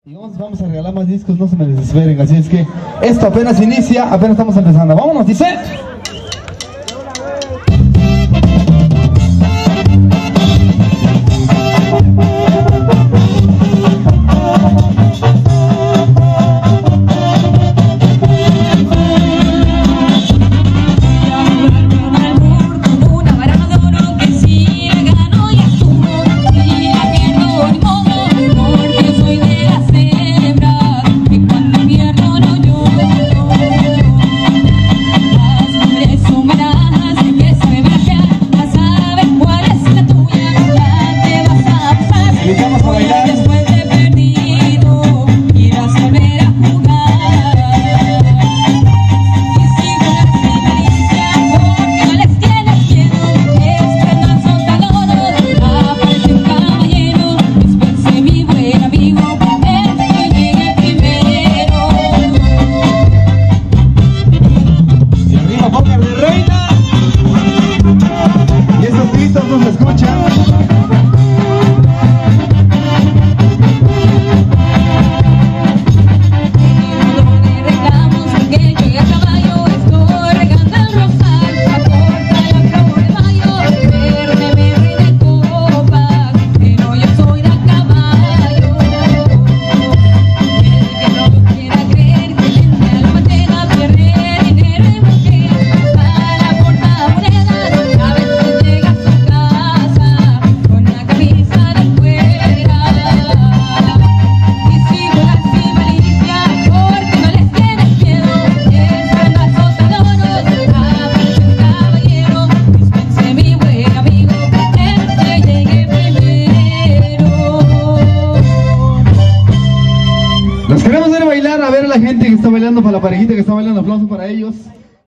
Y vamos a regalar más discos, no se me desesperen, así es que esto apenas inicia, apenas estamos empezando. Vámonos, dice. ¿No se escucha? Los queremos ver bailar, a ver a la gente que está bailando, para la parejita que está bailando, aplauso para ellos.